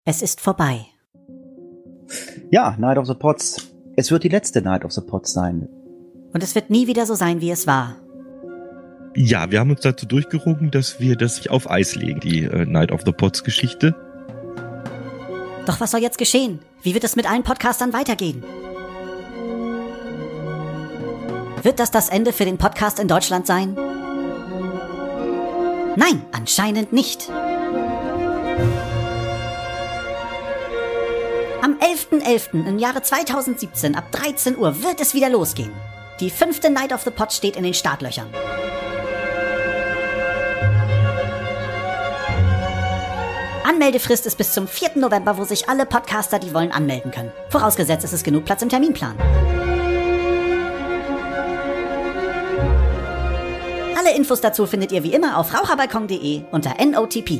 Es ist vorbei. Ja, Night of the Pots. Es wird die letzte Night of the Pots sein. Und es wird nie wieder so sein, wie es war. Ja, wir haben uns dazu durchgerungen, dass wir das auf Eis legen, die Night of the Pots Geschichte. Doch was soll jetzt geschehen? Wie wird es mit allen Podcastern weitergehen? Wird das Ende für den Podcast in Deutschland sein? Nein, anscheinend nicht. Am 11.11. im Jahre 2017 ab 13 Uhr wird es wieder losgehen. Die 5. Night of the Pots steht in den Startlöchern. Anmeldefrist ist bis zum 4. November, wo sich alle Podcaster, die wollen, anmelden können. Vorausgesetzt, es ist genug Platz im Terminplan. Alle Infos dazu findet ihr wie immer auf raucherbalkon.de unter NOTP.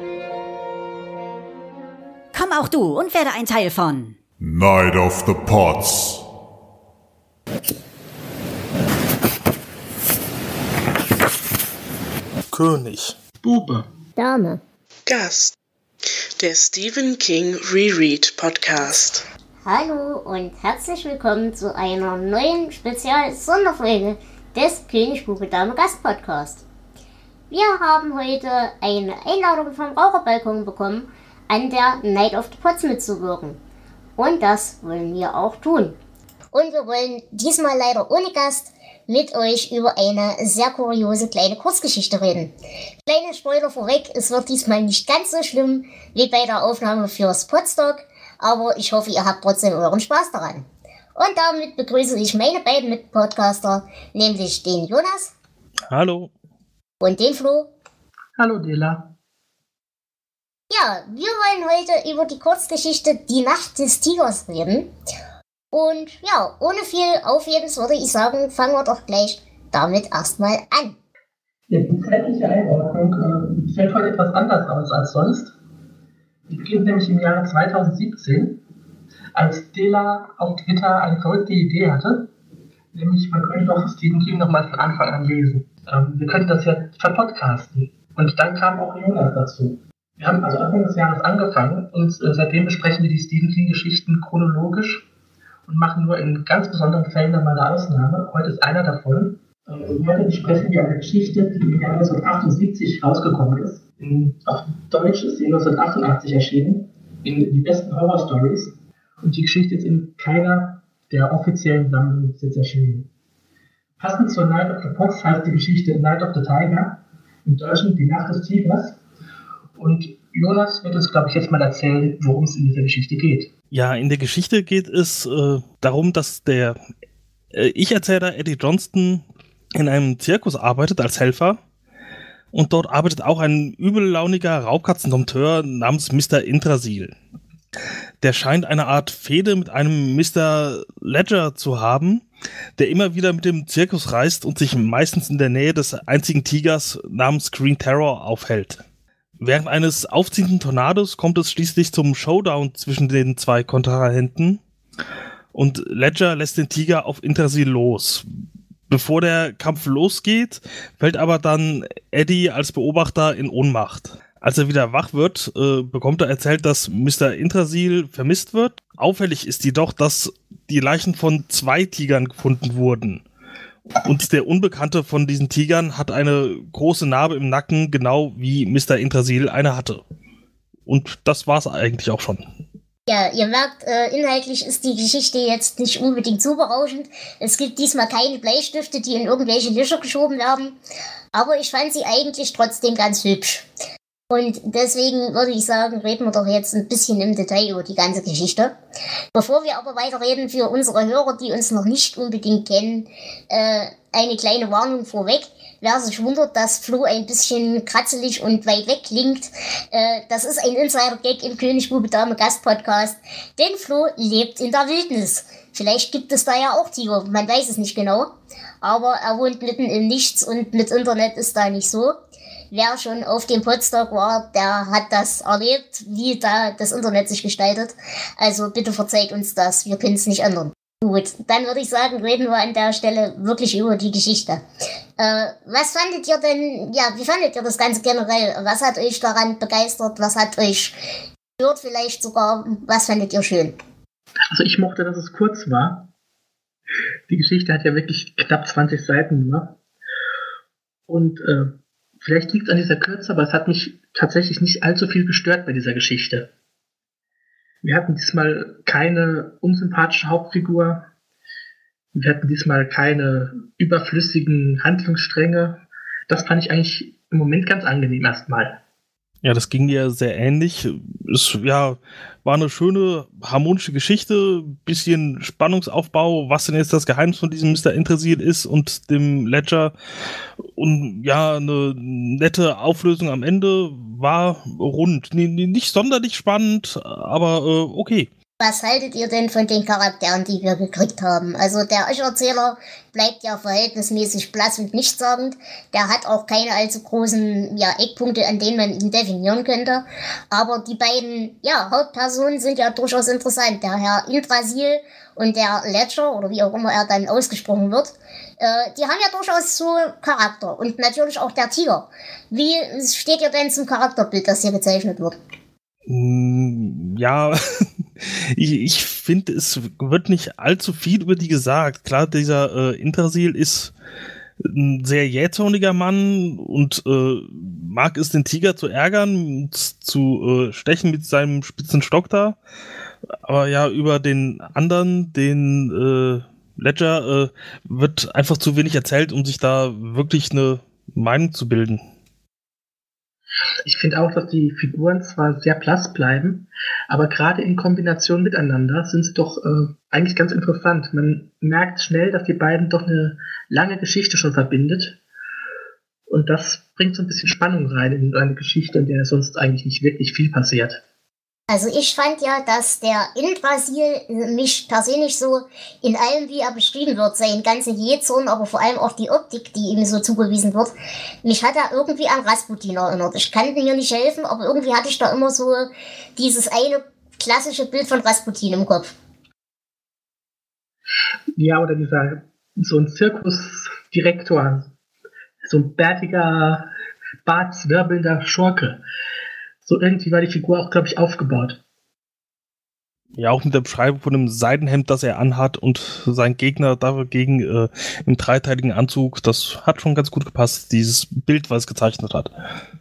Komm auch du und werde ein Teil von Night of the Pots. König. Bube. Dame. Gast. Der Stephen King Reread Podcast. Hallo und herzlich willkommen zu einer neuen Spezial-Sonderfolge des König, Bube, Dame Gast Podcast. Wir haben heute eine Einladung vom Raucherbalkon bekommen, an der Night of the Pots mitzuwirken. Und das wollen wir auch tun. Und wir wollen diesmal leider ohne Gast mit euch über eine sehr kuriose kleine Kurzgeschichte reden. Kleine Spoiler vorweg, es wird diesmal nicht ganz so schlimm wie bei der Aufnahme fürs Podstock, aber ich hoffe, ihr habt trotzdem euren Spaß daran. Und damit begrüße ich meine beiden Mitpodcaster, nämlich den Jonas. Hallo. Und den Flo. Hallo Dela. Ja, wir wollen heute über die Kurzgeschichte Die Nacht des Tigers reden. Und ja, ohne viel Aufhebens würde ich sagen, fangen wir doch gleich damit erstmal an. Ja, die zeitliche Einordnung fällt heute etwas anders aus als sonst. Die beginnt nämlich im Jahre 2017, als Dela auf Twitter eine verrückte Idee hatte. Nämlich, man könnte doch Stephen King nochmal von Anfang an lesen. Wir könnten das ja verpodcasten. Und dann kam auch Jonas dazu. Wir haben also Anfang des Jahres angefangen und seitdem besprechen wir die Stephen King-Geschichten chronologisch und machen nur in ganz besonderen Fällen dann mal eine Ausnahme. Heute ist einer davon. Heute besprechen wir eine Geschichte, die im Jahr 1978 rausgekommen ist. Auf Deutsch ist sie 1988 erschienen, in die besten Horror-Stories. Und die Geschichte ist in keiner der offiziellen Sammlungen jetzt erschienen. Passend zur Night of the Pots heißt die Geschichte Night of the Tiger, im Deutschen Die Nacht des Tigers. Und Jonas wird uns, glaube ich, jetzt mal erzählen, worum es in dieser Geschichte geht. Ja, in der Geschichte geht es darum, dass der Ich-Erzähler Eddie Johnston in einem Zirkus arbeitet als Helfer. Und dort arbeitet auch ein übellauniger Raubkatzendompteur namens Mr. Intrasil. Der scheint eine Art Fehde mit einem Mr. Ledger zu haben, der immer wieder mit dem Zirkus reist und sich meistens in der Nähe des einzigen Tigers namens Green Terror aufhält. Während eines aufziehenden Tornados kommt es schließlich zum Showdown zwischen den zwei Kontrahenten und Ledger lässt den Tiger auf Intrasil los. Bevor der Kampf losgeht, fällt aber dann Eddie als Beobachter in Ohnmacht. Als er wieder wach wird, bekommt er erzählt, dass Mr. Intrasil vermisst wird. Auffällig ist jedoch, dass die Leichen von 2 Tigern gefunden wurden. Und der Unbekannte von diesen Tigern hat eine große Narbe im Nacken, genau wie Mr. Intrasil eine hatte. Und das war's eigentlich auch schon. Ja, ihr merkt, inhaltlich ist die Geschichte jetzt nicht unbedingt so berauschend. Es gibt diesmal keine Bleistifte, die in irgendwelche Löcher geschoben werden. Aber ich fand sie eigentlich trotzdem ganz hübsch. Und deswegen würde ich sagen, reden wir doch jetzt ein bisschen im Detail über die ganze Geschichte. Bevor wir aber weiterreden, für unsere Hörer, die uns noch nicht unbedingt kennen, eine kleine Warnung vorweg. Wer sich wundert, dass Flo ein bisschen kratzelig und weit weg klingt, das ist ein Insider-Gag im König, Bube, Dame Gast Podcast. Denn Flo lebt in der Wildnis. Vielleicht gibt es da ja auch Tiger, man weiß es nicht genau. Aber er wohnt mitten im Nichts und mit Internet ist da nicht so. Wer schon auf dem Podstock war, der hat das erlebt, wie da das Internet sich gestaltet. Also bitte verzeiht uns das, wir können es nicht ändern. Gut, dann würde ich sagen, reden wir an der Stelle wirklich über die Geschichte. Was fandet ihr denn, ja, wie fandet ihr das Ganze generell? Was hat euch daran begeistert? Was hat euch Hört vielleicht sogar, was fandet ihr schön? Also ich mochte, dass es kurz war. Die Geschichte hat ja wirklich knapp 20 Seiten nur. Und vielleicht liegt es an dieser Kürze, aber es hat mich tatsächlich nicht allzu viel gestört bei dieser Geschichte. Wir hatten diesmal keine unsympathische Hauptfigur. Wir hatten diesmal keine überflüssigen Handlungsstränge. Das fand ich eigentlich im Moment ganz angenehm erstmal. Ja, das ging mir sehr ähnlich. Es war eine schöne, harmonische Geschichte, bisschen Spannungsaufbau, was denn jetzt das Geheimnis von diesem Mr. Yggdrasil ist und dem Ledger. Und ja, eine nette Auflösung am Ende war rund. Nicht sonderlich spannend, aber okay. Was haltet ihr denn von den Charakteren, die wir gekriegt haben? Also der Ich-Erzähler bleibt ja verhältnismäßig blass und nichtssagend. Der hat auch keine allzu großen Eckpunkte, an denen man ihn definieren könnte. Aber die beiden Hauptpersonen sind ja durchaus interessant. Der Herr Yggdrasil und der Ledger, oder wie auch immer er dann ausgesprochen wird, die haben ja durchaus so Charakter. Und natürlich auch der Tiger. Wie steht ihr denn zum Charakterbild, das hier gezeichnet wird? Ja, ich finde, es wird nicht allzu viel über die gesagt. Klar, dieser Yggdrasil ist ein sehr jähzorniger Mann und mag es, den Tiger zu ärgern, zu stechen mit seinem spitzen Stock da. Aber ja, über den anderen, den Ledger, wird einfach zu wenig erzählt, um sich da wirklich eine Meinung zu bilden. Ich finde auch, dass die Figuren zwar sehr blass bleiben, aber gerade in Kombination miteinander sind sie doch eigentlich ganz interessant. Man merkt schnell, dass die beiden doch eine lange Geschichte schon verbindet. Und das bringt so ein bisschen Spannung rein in eine Geschichte, in der sonst eigentlich nicht wirklich viel passiert. Also ich fand ja, dass der Yggdrasil mich persönlich so in allem, wie er beschrieben wird, seinen ganzen Jähzorn, aber vor allem auch die Optik, die ihm so zugewiesen wird, mich hat er irgendwie an Rasputin erinnert. Ich kann mir nicht helfen, aber irgendwie hatte ich da immer so dieses eine klassische Bild von Rasputin im Kopf. Ja, oder so ein Zirkusdirektor, so ein bärtiger, bartzwirbelnder Schurke. So irgendwie war die Figur auch, glaube ich, aufgebaut. Ja, auch mit der Beschreibung von einem Seidenhemd, das er anhat und sein Gegner dagegen im dreiteiligen Anzug, das hat schon ganz gut gepasst, dieses Bild, was es gezeichnet hat.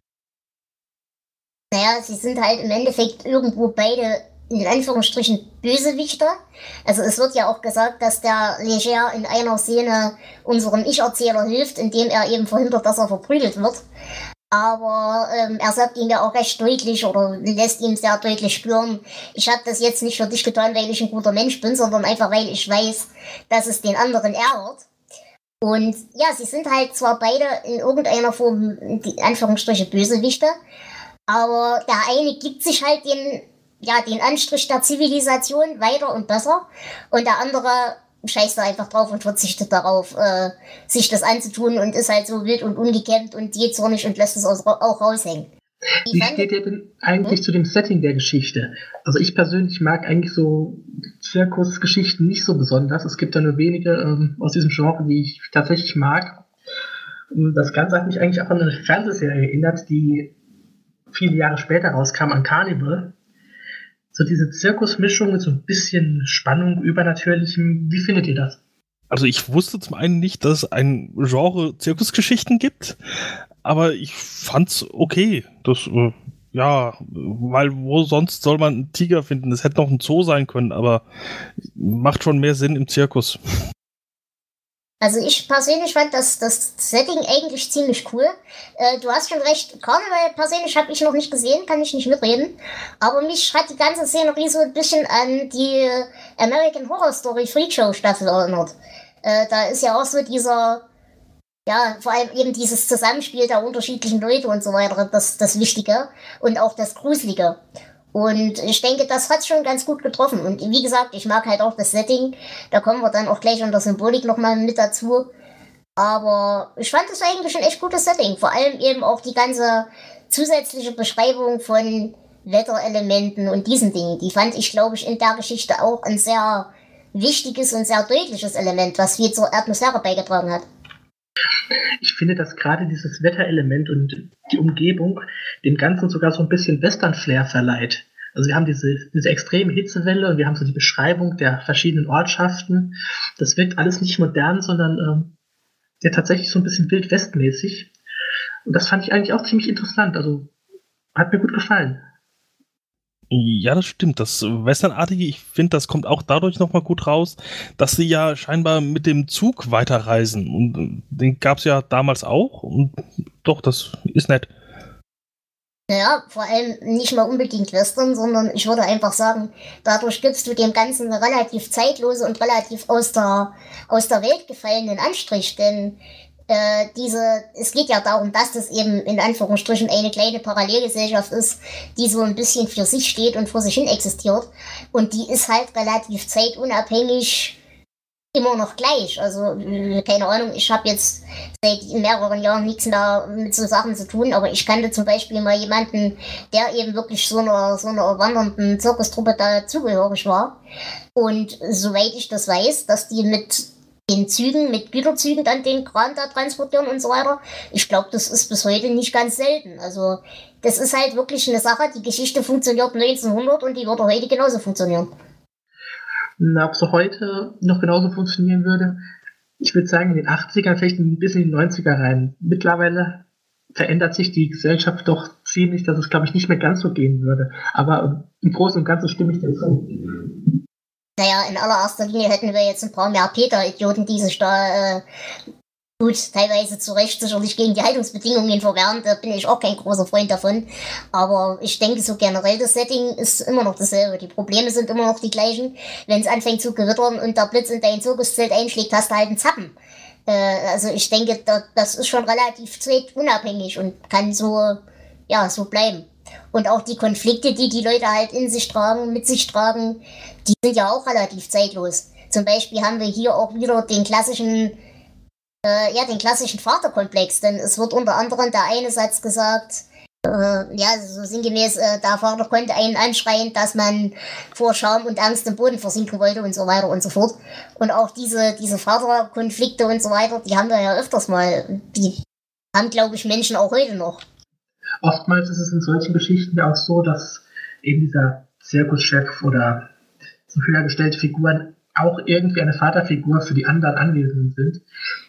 Naja, sie sind halt im Endeffekt irgendwo beide in Anführungsstrichen Bösewichter. Also es wird ja auch gesagt, dass der Leger in einer Szene unserem Ich-Erzähler hilft, indem er eben verhindert, dass er verprügelt wird. Aber er sagt ihm ja auch recht deutlich oder lässt ihm sehr deutlich spüren, ich habe das jetzt nicht für dich getan, weil ich ein guter Mensch bin, sondern einfach, weil ich weiß, dass es den anderen ärgert. Und ja, sie sind halt zwar beide in irgendeiner Form, die Anführungsstriche, Bösewichte, aber der eine gibt sich halt den Anstrich der Zivilisation weiter und besser und der andere scheißt da einfach drauf und verzichtet darauf, sich das anzutun und ist halt so wild und ungekämmt und jähzornig und lässt es auch raushängen. Wie steht ihr denn eigentlich zu dem Setting der Geschichte? Also ich persönlich mag eigentlich so Zirkusgeschichten nicht so besonders. Es gibt da nur wenige aus diesem Genre, die ich tatsächlich mag. Und das Ganze hat mich eigentlich auch an eine Fernsehserie erinnert, die viele Jahre später rauskam, an Carnival. So diese Zirkusmischung mit so ein bisschen Spannung, Übernatürlichem. Wie findet ihr das? Also ich wusste zum einen nicht, dass es ein Genre Zirkusgeschichten gibt, aber ich fand's okay. Das, weil wo sonst soll man einen Tiger finden? Das hätte noch ein Zoo sein können, aber macht schon mehr Sinn im Zirkus. Also ich persönlich fand das Setting eigentlich ziemlich cool. Du hast schon recht, Carnival persönlich habe ich noch nicht gesehen, kann ich nicht mitreden. Aber mich hat die ganze Szenerie so ein bisschen an die American Horror Story Freakshow Staffel erinnert. Da ist ja auch so vor allem eben dieses Zusammenspiel der unterschiedlichen Leute und so weiter, das Wichtige und auch das Gruselige. Und ich denke, das hat schon ganz gut getroffen. Und wie gesagt, ich mag halt auch das Setting. Da kommen wir dann auch gleich an der Symbolik nochmal mit dazu. Aber ich fand das eigentlich ein echt gutes Setting. Vor allem eben auch die ganze zusätzliche Beschreibung von Wetterelementen und diesen Dingen. Die fand ich, glaube ich, in der Geschichte auch ein sehr wichtiges und sehr deutliches Element, was viel zur Atmosphäre beigetragen hat. Ich finde, dass gerade dieses Wetterelement und die Umgebung dem Ganzen sogar so ein bisschen Western-Flair verleiht. Also wir haben diese extreme Hitzewelle und wir haben so die Beschreibung der verschiedenen Ortschaften. Das wirkt alles nicht modern, sondern ja tatsächlich so ein bisschen wildwestmäßig. Und das fand ich eigentlich auch ziemlich interessant. Also hat mir gut gefallen. Ja, das stimmt. Das Westernartige, ich finde, das kommt auch dadurch nochmal gut raus, dass sie ja scheinbar mit dem Zug weiterreisen. Und den gab es ja damals auch. Und doch, das ist nett. Naja, vor allem nicht mal unbedingt Western, sondern ich würde einfach sagen, dadurch gibst du dem Ganzen eine relativ zeitlose und relativ aus der Welt gefallenen Anstrich, denn es geht ja darum, dass das eben in Anführungsstrichen eine kleine Parallelgesellschaft ist, die so ein bisschen für sich steht und vor sich hin existiert, und die ist halt relativ zeitunabhängig immer noch gleich. Also, keine Ahnung, ich habe jetzt seit mehreren Jahren nichts mehr mit so Sachen zu tun, aber ich kannte zum Beispiel mal jemanden, der eben wirklich so einer wandernden Zirkustruppe da zugehörig war. Und soweit ich das weiß, dass die mit den Zügen, mit Güterzügen dann den Kran da transportieren und so weiter. Ich glaube, das ist bis heute nicht ganz selten. Also, das ist halt wirklich eine Sache, die Geschichte funktioniert 1900 und die würde heute genauso funktionieren. Ob sie heute noch genauso funktionieren würde, ich würde sagen, in den 80ern, vielleicht ein bisschen in die 90er rein. Mittlerweile verändert sich die Gesellschaft doch ziemlich, dass es, glaube ich, nicht mehr ganz so gehen würde. Aber im Großen und Ganzen stimme ich dir zu. Naja, in allererster Linie hätten wir jetzt ein paar mehr Peter-Idioten, die sich da gut, teilweise zu Recht sicherlich gegen die Haltungsbedingungen verwehren. Da bin ich auch kein großer Freund davon. Aber ich denke, so generell das Setting ist immer noch dasselbe. Die Probleme sind immer noch die gleichen. Wenn es anfängt zu gewittern und der Blitz in dein Zirkuszelt einschlägt, hast du halt einen Zappen. Also ich denke, das ist schon relativ zeitunabhängig und kann so bleiben. Und auch die Konflikte, die die Leute halt mit sich tragen, die sind ja auch relativ zeitlos. Zum Beispiel haben wir hier auch wieder den klassischen Vaterkomplex, denn es wird unter anderem der eine Satz gesagt, so sinngemäß, der Vater konnte einen anschreien, dass man vor Scham und Angst im Boden versinken wollte und so weiter und so fort. Und auch diese Vaterkonflikte und so weiter, die haben wir ja öfters mal, die haben, glaube ich, Menschen auch heute noch. Oftmals ist es in solchen Geschichten auch so, dass eben dieser Zirkuschef oder so höher gestellte Figuren auch irgendwie eine Vaterfigur für die anderen Anwesenden sind.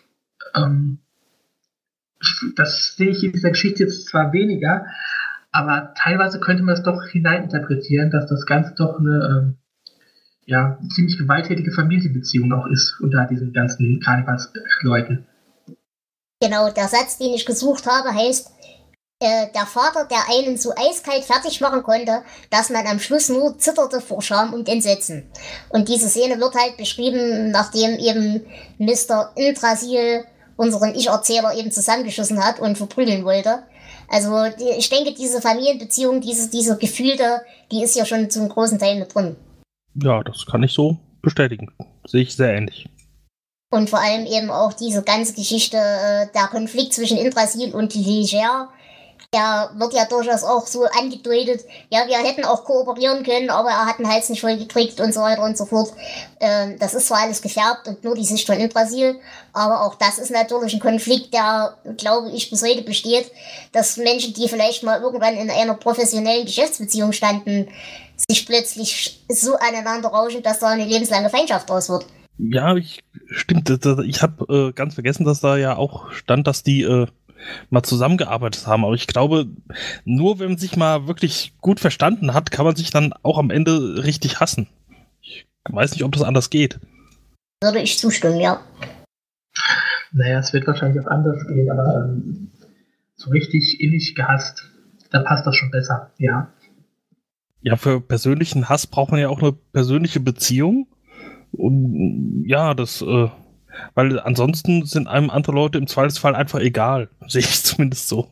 Das sehe ich in dieser Geschichte jetzt zwar weniger, aber teilweise könnte man es doch hineininterpretieren, dass das Ganze doch eine ziemlich gewalttätige Familienbeziehung auch ist unter diesen ganzen Karnevalsleuten. Genau, der Satz, den ich gesucht habe, heißt, der Vater, der einen so eiskalt fertig machen konnte, dass man am Schluss nur zitterte vor Scham und Entsetzen. Und diese Szene wird halt beschrieben, nachdem eben Mr. Yggdrasil unseren Ich-Erzähler eben zusammengeschossen hat und verprügeln wollte. Also ich denke, diese Familienbeziehung, diese Gefühle, die ist ja schon zum großen Teil mit drin. Ja, das kann ich so bestätigen. Sehe ich sehr ähnlich. Und vor allem eben auch diese ganze Geschichte, der Konflikt zwischen Yggdrasil und Liger, der wird ja durchaus auch so angedeutet, ja, wir hätten auch kooperieren können, aber er hat den Hals nicht voll gekriegt und so weiter und so fort. Das ist zwar alles gefärbt und nur die Sicht von Yggdrasil, aber auch das ist natürlich ein Konflikt, der, glaube ich, bis heute besteht, dass Menschen, die vielleicht mal irgendwann in einer professionellen Geschäftsbeziehung standen, sich plötzlich so aneinander rauschen, dass da eine lebenslange Feindschaft draus wird. Ja, stimmt. Ich habe ganz vergessen, dass da ja auch stand, dass die mal zusammengearbeitet haben. Aber ich glaube, nur wenn man sich mal wirklich gut verstanden hat, kann man sich dann auch am Ende richtig hassen. Ich weiß nicht, ob das anders geht. Würde ich zustimmen, ja. Naja, es wird wahrscheinlich auch anders gehen, aber so richtig innig gehasst, da passt das schon besser, ja. Ja, für persönlichen Hass braucht man ja auch eine persönliche Beziehung. Und ja, weil ansonsten sind einem andere Leute im Zweifelsfall einfach egal. Sehe ich zumindest so.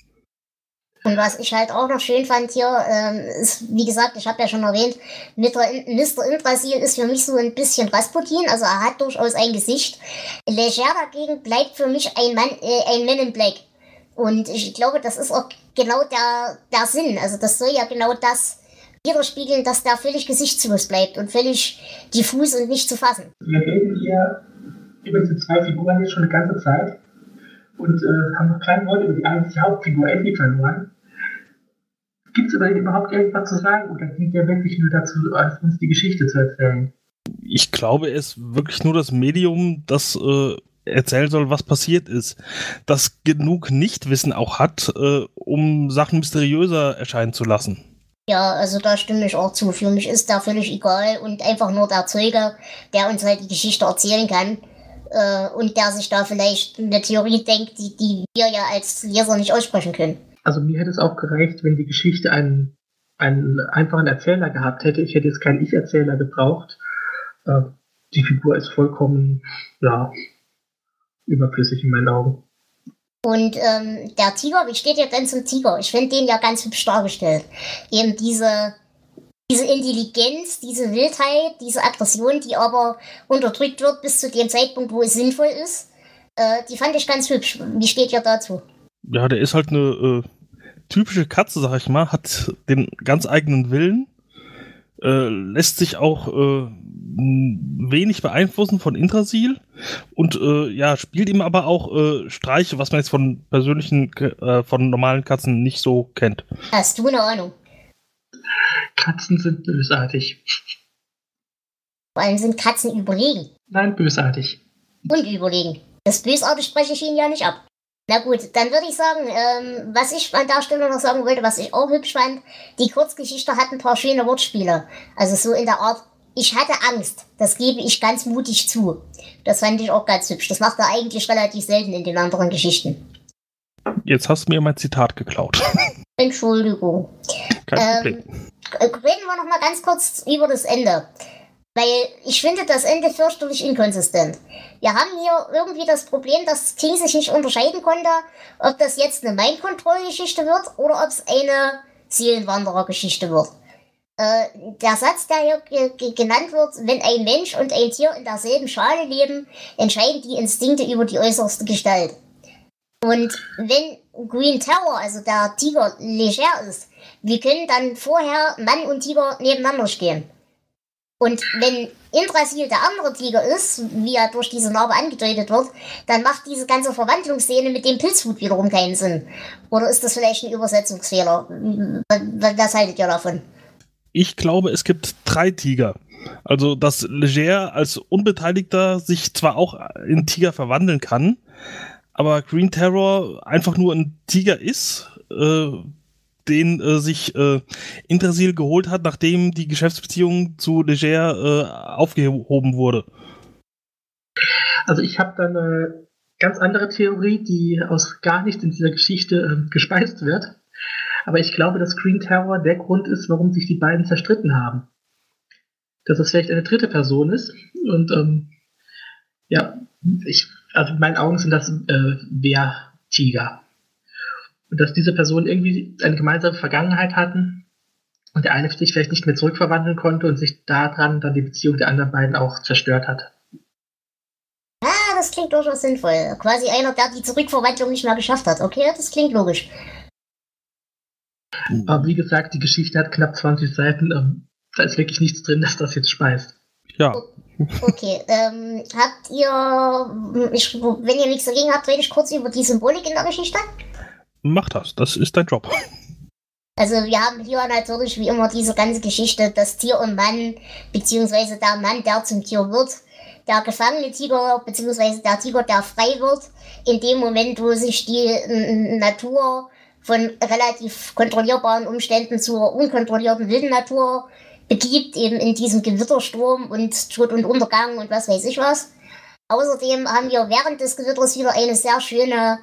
Und was ich halt auch noch schön fand hier, ist, wie gesagt, ich habe ja schon erwähnt, Mr. Yggdrasil ist für mich so ein bisschen Rasputin, also er hat durchaus ein Gesicht. Liger dagegen bleibt für mich ein Man in Black. Und ich glaube, das ist auch genau der Sinn. Also das soll ja genau das widerspiegeln, dass der völlig gesichtslos bleibt und völlig diffus und nicht zu fassen. Wir reden hier über diese zwei Figuren jetzt schon eine ganze Zeit und haben noch kein Wort über die eigentliche Hauptfigur Andy verloren. Gibt es überhaupt irgendwas zu sagen oder dient der wirklich nur dazu, uns die Geschichte zu erzählen? Ich glaube, er ist wirklich nur das Medium, das erzählen soll, was passiert ist. Das genug Nichtwissen auch hat, um Sachen mysteriöser erscheinen zu lassen. Ja, also da stimme ich auch zu. Für mich ist da völlig egal und einfach nur der Zeuge, der uns halt die Geschichte erzählen kann und der sich da vielleicht eine Theorie denkt, die wir ja als Leser nicht aussprechen können. Also mir hätte es auch gereicht, wenn die Geschichte einen einfachen Erzähler gehabt hätte. Ich hätte jetzt keinen Ich-Erzähler gebraucht. Die Figur ist vollkommen, überflüssig in meinen Augen. Und der Tiger, wie steht ihr denn zum Tiger? Ich finde den ja ganz hübsch dargestellt. Eben diese Intelligenz, diese Wildheit, diese Aggression, die aber unterdrückt wird bis zu dem Zeitpunkt, wo es sinnvoll ist, die fand ich ganz hübsch. Wie steht ihr dazu? Ja, der ist halt eine typische Katze, sag ich mal, hat den ganz eigenen Willen, lässt sich auch wenig beeinflussen von Intrasil und spielt ihm aber auch Streiche, was man jetzt von von normalen Katzen nicht so kennt. Hast du eine Ahnung? Katzen sind bösartig. Vor allem sind Katzen überlegen. Nein, bösartig. Und überlegen. Das bösartig spreche ich ihnen ja nicht ab. Na gut, dann würde ich sagen, was ich an der Stelle noch sagen wollte, was ich auch hübsch fand, die Kurzgeschichte hat ein paar schöne Wortspiele. Also so in der Art, ich hatte Angst, das gebe ich ganz mutig zu. Das fand ich auch ganz hübsch. Das macht er eigentlich relativ selten in den anderen Geschichten. Jetzt hast du mir mein Zitat geklaut. Entschuldigung. Kein Problem. Reden wir noch mal ganz kurz über das Ende. Weil ich finde das Ende fürchterlich inkonsistent. Wir haben hier irgendwie das Problem, dass King sich nicht unterscheiden konnte, ob das jetzt eine Mind-Control-Geschichte wird oder ob es eine Seelenwanderer-Geschichte wird. Der Satz, der hier genannt wird, wenn ein Mensch und ein Tier in derselben Schale leben, entscheiden die Instinkte über die äußerste Gestalt. Und wenn Green Terror, also der Tiger, leger ist, wie können dann vorher Mann und Tiger nebeneinander stehen? Und wenn Intrasil der andere Tiger ist, wie er durch diese Narbe angedeutet wird, dann macht diese ganze Verwandlungsszene mit dem Pilzhut wiederum keinen Sinn. Oder ist das vielleicht ein Übersetzungsfehler? Was haltet ihr davon? Ich glaube, es gibt 3 Tiger. Also, dass Leger als Unbeteiligter sich zwar auch in Tiger verwandeln kann, aber Green Terror einfach nur ein Tiger ist, den sich Intrasil geholt hat, nachdem die Geschäftsbeziehung zu Leger aufgehoben wurde. Also ich habe da eine ganz andere Theorie, die aus gar nichts in dieser Geschichte gespeist wird. Aber ich glaube, dass Green Terror der Grund ist, warum sich die beiden zerstritten haben. Dass es vielleicht eine dritte Person ist. Und also in meinen Augen sind das Wehrtiger. Und dass diese Personen irgendwie eine gemeinsame Vergangenheit hatten und der eine sich vielleicht nicht mehr zurückverwandeln konnte und sich daran dann die Beziehung der anderen beiden auch zerstört hat. Ah, das klingt durchaus sinnvoll. Quasi einer, der die Zurückverwandlung nicht mehr geschafft hat. Okay, das klingt logisch. Aber wie gesagt, die Geschichte hat knapp 20 Seiten. Da ist wirklich nichts drin, dass das jetzt speist. Ja. Okay, habt ihr, wenn ihr nichts dagegen habt, rede ich kurz über die Symbolik in der Geschichte? Mach das ist dein Job. Also wir haben hier natürlich wie immer diese ganze Geschichte, das Tier und Mann, beziehungsweise der Mann, der zum Tier wird, der gefangene Tiger, beziehungsweise der Tiger, der frei wird, in dem Moment, wo sich die Natur von relativ kontrollierbaren Umständen zur unkontrollierten wilden Natur begibt, eben in diesem Gewittersturm und Tod und Untergang und was weiß ich was. Außerdem haben wir während des Gewitters wieder einen sehr schönen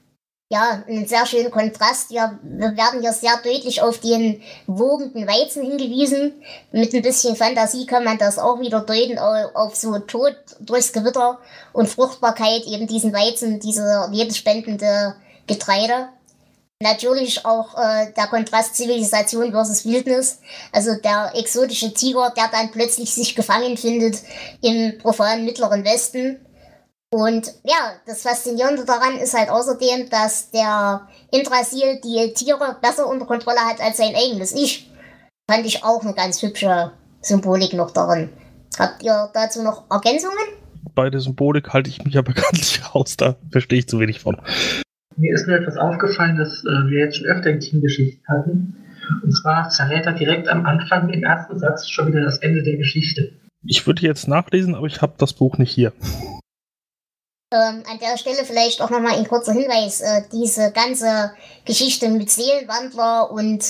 Kontrast. Wir werden hier sehr deutlich auf den wogenden Weizen hingewiesen. Mit ein bisschen Fantasie kann man das auch wieder deuten auf so Tod durchs Gewitter und Fruchtbarkeit, eben diesen Weizen, diese lebensspendende Getreide. Natürlich auch der Kontrast Zivilisation versus Wildnis, also der exotische Tiger, der dann plötzlich sich gefangen findet im profanen Mittleren Westen. Und ja, das Faszinierende daran ist halt außerdem, dass der Intrasil die Tiere besser unter Kontrolle hat als sein eigenes Ich. Fand ich auch eine ganz hübsche Symbolik noch darin. Habt ihr dazu noch Ergänzungen? Bei der Symbolik halte ich mich ja bekanntlich raus, da verstehe ich zu wenig von. Mir ist nur etwas aufgefallen, dass wir jetzt schon öfter in Teamgeschichten hatten. Und zwar verrät er direkt am Anfang im ersten Satz schon wieder das Ende der Geschichte. Ich würde jetzt nachlesen, aber ich habe das Buch nicht hier. An der Stelle vielleicht auch nochmal ein kurzer Hinweis. Diese ganze Geschichte mit Seelenwandler und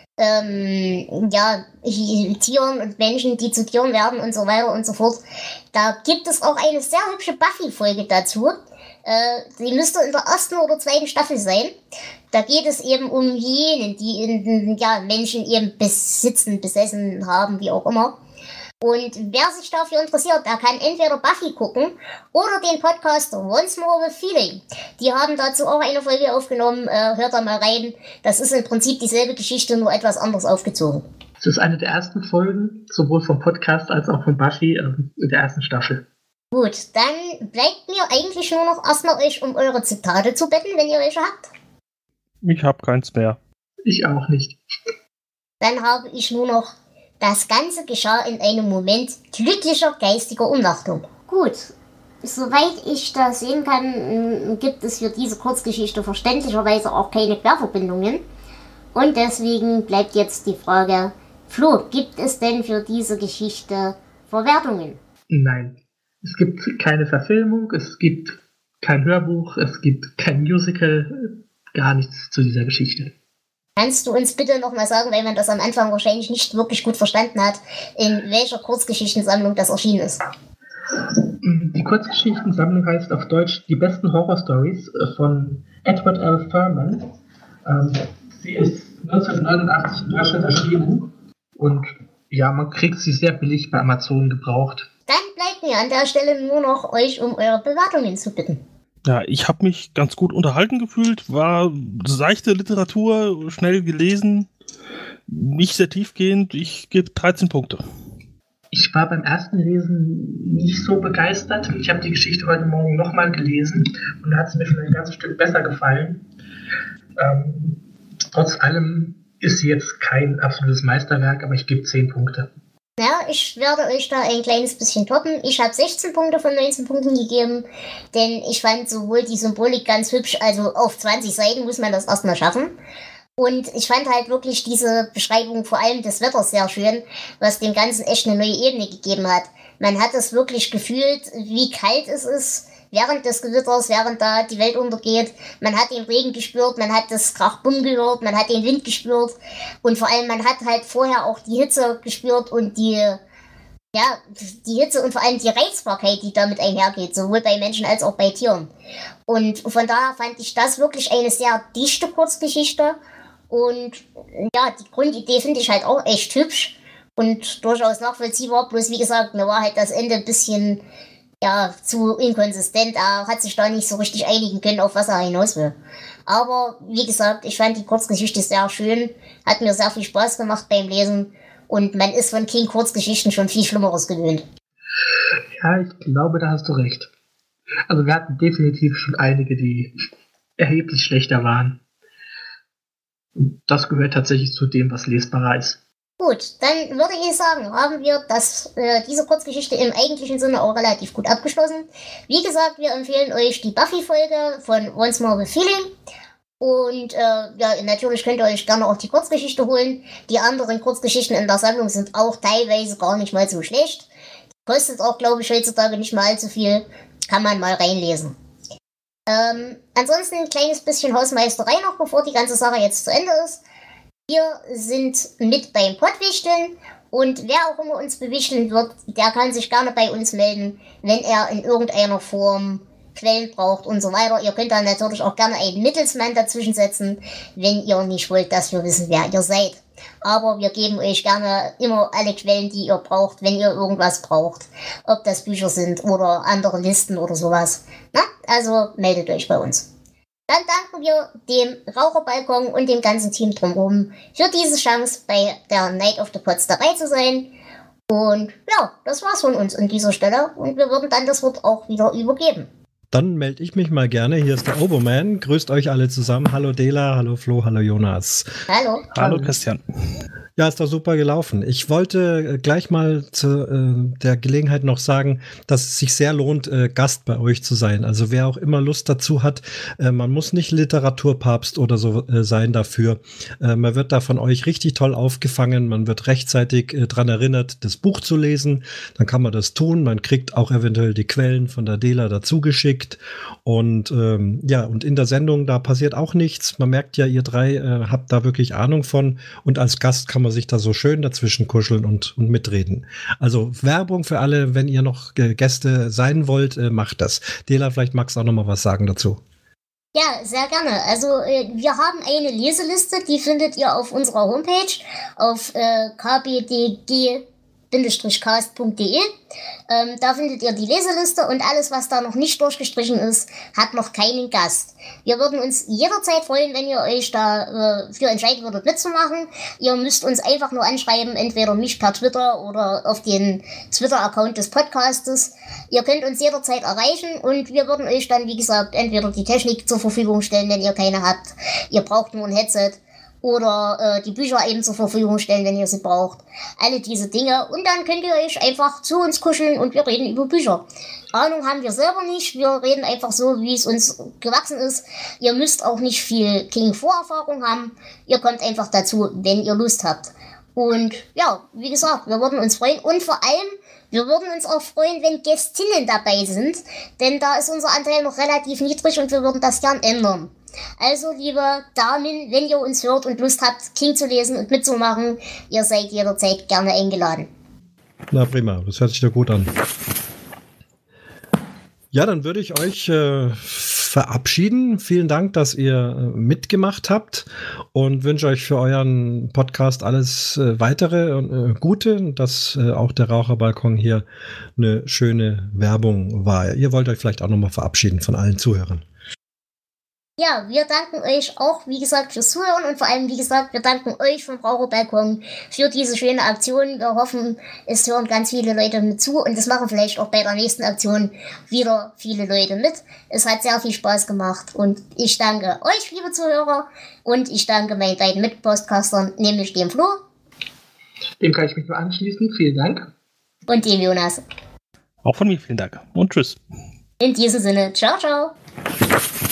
Tieren und Menschen, die zu Tieren werden und so weiter und so fort. Da gibt es auch eine sehr hübsche Buffy-Folge dazu. Die müsste in der ersten oder zweiten Staffel sein. Da geht es eben um jenen, die Menschen eben besessen haben, wie auch immer. Und wer sich dafür interessiert, der kann entweder Buffy gucken oder den Podcast Once More with Feeling. Die haben dazu auch eine Folge aufgenommen, hört da mal rein. Das ist im Prinzip dieselbe Geschichte, nur etwas anders aufgezogen. Das ist eine der ersten Folgen, sowohl vom Podcast als auch von Buffy in der ersten Staffel. Gut, dann bleibt mir eigentlich nur noch erstmal euch um eure Zitate zu bitten, wenn ihr welche habt. Ich habe keins mehr. Ich auch nicht. Dann habe ich nur noch: Das Ganze geschah in einem Moment glücklicher geistiger Umnachtung. Gut, soweit ich das sehen kann, gibt es für diese Kurzgeschichte verständlicherweise auch keine Querverbindungen. Und deswegen bleibt jetzt die Frage: Flo, gibt es denn für diese Geschichte Verwertungen? Nein, es gibt keine Verfilmung, es gibt kein Hörbuch, es gibt kein Musical, gar nichts zu dieser Geschichte. Kannst du uns bitte nochmal sagen, weil man das am Anfang wahrscheinlich nicht wirklich gut verstanden hat, in welcher Kurzgeschichtensammlung das erschienen ist? Die Kurzgeschichtensammlung heißt auf Deutsch Die besten Horror-Stories von Edward L. Furman. Sie ist 1989 in Deutschland erschienen und ja, man kriegt sie sehr billig bei Amazon gebraucht. Dann bleibt mir an der Stelle nur noch, euch um eure Bewertungen zu bitten. Ja, ich habe mich ganz gut unterhalten gefühlt, war seichte Literatur, schnell gelesen, nicht sehr tiefgehend. Ich gebe 13 Punkte. Ich war beim ersten Lesen nicht so begeistert. Ich habe die Geschichte heute Morgen nochmal gelesen und da hat es mir schon ein ganzes Stück besser gefallen. Trotz allem ist sie jetzt kein absolutes Meisterwerk, aber ich gebe 10 Punkte. Ja, ich werde euch da ein kleines bisschen toppen. Ich habe 16 Punkte von 19 Punkten gegeben, denn ich fand sowohl die Symbolik ganz hübsch, also auf 20 Seiten muss man das erstmal schaffen. Und ich fand halt wirklich diese Beschreibung vor allem des Wetters sehr schön, was dem Ganzen echt eine neue Ebene gegeben hat. Man hat es wirklich gefühlt, wie kalt es ist während des Gewitters, während da die Welt untergeht. Man hat den Regen gespürt, man hat das Krach-Bumm gehört, man hat den Wind gespürt und vor allem man hat halt vorher auch die Hitze gespürt und die Hitze und vor allem die Reizbarkeit, die damit einhergeht, sowohl bei Menschen als auch bei Tieren. Und von daher fand ich das wirklich eine sehr dichte Kurzgeschichte und ja, die Grundidee finde ich halt auch echt hübsch und durchaus nachvollziehbar, bloß wie gesagt, mir war halt das Ende ein bisschen zu inkonsistent, er hat sich da nicht so richtig einigen können, auf was er hinaus will. Aber wie gesagt, ich fand die Kurzgeschichte sehr schön, hat mir sehr viel Spaß gemacht beim Lesen und man ist von King Kurzgeschichten schon viel Schlimmeres gewöhnt. Ja, ich glaube, da hast du recht. Also wir hatten definitiv schon einige, die erheblich schlechter waren. Und das gehört tatsächlich zu dem, was lesbarer ist. Gut, dann würde ich sagen, haben wir diese Kurzgeschichte im eigentlichen Sinne auch relativ gut abgeschlossen. Wie gesagt, wir empfehlen euch die Buffy-Folge von Once More with Feeling. Und natürlich könnt ihr euch gerne auch die Kurzgeschichte holen. Die anderen Kurzgeschichten in der Sammlung sind auch teilweise gar nicht mal so schlecht. Kostet auch, glaube ich, heutzutage nicht mal allzu viel. Kann man mal reinlesen. Ansonsten ein kleines bisschen Hausmeisterei noch, bevor die ganze Sache jetzt zu Ende ist. Wir sind mit beim Pottwichteln und wer auch immer uns bewichteln wird, der kann sich gerne bei uns melden, wenn er in irgendeiner Form Quellen braucht und so weiter. Ihr könnt dann natürlich auch gerne einen Mittelsmann dazwischen setzen, wenn ihr nicht wollt, dass wir wissen, wer ihr seid. Aber wir geben euch gerne immer alle Quellen, die ihr braucht, wenn ihr irgendwas braucht. Ob das Bücher sind oder andere Listen oder sowas. Na, also meldet euch bei uns. Dann danken wir dem Raucherbalkon und dem ganzen Team drumherum für diese Chance, bei der Night of the Pots dabei zu sein. Und ja, das war's von uns an dieser Stelle und wir würden dann das Wort auch wieder übergeben. Dann melde ich mich mal gerne. Hier ist der Oboman. Grüßt euch alle zusammen. Hallo Dela, hallo Flo, hallo Jonas. Hallo. Hallo Christian. Ja, ist doch super gelaufen. Ich wollte gleich mal zu der Gelegenheit noch sagen, dass es sich sehr lohnt, Gast bei euch zu sein. Also wer auch immer Lust dazu hat, man muss nicht Literaturpapst oder so sein dafür. Man wird da von euch richtig toll aufgefangen. Man wird rechtzeitig dran erinnert, das Buch zu lesen. Dann kann man das tun. Man kriegt auch eventuell die Quellen von der Dela dazu geschickt. Und ja, und in der Sendung, da passiert auch nichts. Man merkt ja, ihr drei habt da wirklich Ahnung von. Und als Gast kann man sich da so schön dazwischen kuscheln und mitreden. Also Werbung für alle, wenn ihr noch Gäste sein wollt, macht das. Dela, vielleicht magst du auch noch mal was sagen dazu. Ja, sehr gerne. Also wir haben eine Leseliste, die findet ihr auf unserer Homepage auf kbdg-cast.de. Da findet ihr die Leseliste und alles, was da noch nicht durchgestrichen ist, hat noch keinen Gast. Wir würden uns jederzeit freuen, wenn ihr euch da für entscheiden würdet, mitzumachen. Ihr müsst uns einfach nur anschreiben, entweder mich per Twitter oder auf den Twitter-Account des Podcastes. Ihr könnt uns jederzeit erreichen und wir würden euch dann, wie gesagt, entweder die Technik zur Verfügung stellen, wenn ihr keine habt. Ihr braucht nur ein Headset. Oder die Bücher eben zur Verfügung stellen, wenn ihr sie braucht. Alle diese Dinge. Und dann könnt ihr euch einfach zu uns kuscheln und wir reden über Bücher. Ahnung haben wir selber nicht. Wir reden einfach so, wie es uns gewachsen ist. Ihr müsst auch nicht viel King-Vorerfahrung haben. Ihr kommt einfach dazu, wenn ihr Lust habt. Und ja, wie gesagt, wir würden uns freuen. Und vor allem, wir würden uns auch freuen, wenn Gästinnen dabei sind. Denn da ist unser Anteil noch relativ niedrig und wir würden das gern ändern. Also, liebe Damen, wenn ihr uns hört und Lust habt, King zu lesen und mitzumachen, ihr seid jederzeit gerne eingeladen. Na prima, das hört sich doch gut an. Ja, dann würde ich euch verabschieden. Vielen Dank, dass ihr mitgemacht habt und wünsche euch für euren Podcast alles weitere Gute, dass auch der Raucherbalkon hier eine schöne Werbung war. Ihr wollt euch vielleicht auch nochmal verabschieden von allen Zuhörern. Ja, wir danken euch auch, wie gesagt, fürs Zuhören und vor allem, wie gesagt, wir danken euch vom Raucherbalkon für diese schöne Aktion. Wir hoffen, es hören ganz viele Leute mit zu und es machen vielleicht auch bei der nächsten Aktion wieder viele Leute mit. Es hat sehr viel Spaß gemacht und ich danke euch, liebe Zuhörer, und ich danke meinen beiden Mitpodcastern, nämlich dem Flo. Dem kann ich mich nur anschließen. Vielen Dank. Und dem Jonas. Auch von mir vielen Dank und tschüss. In diesem Sinne, ciao, ciao.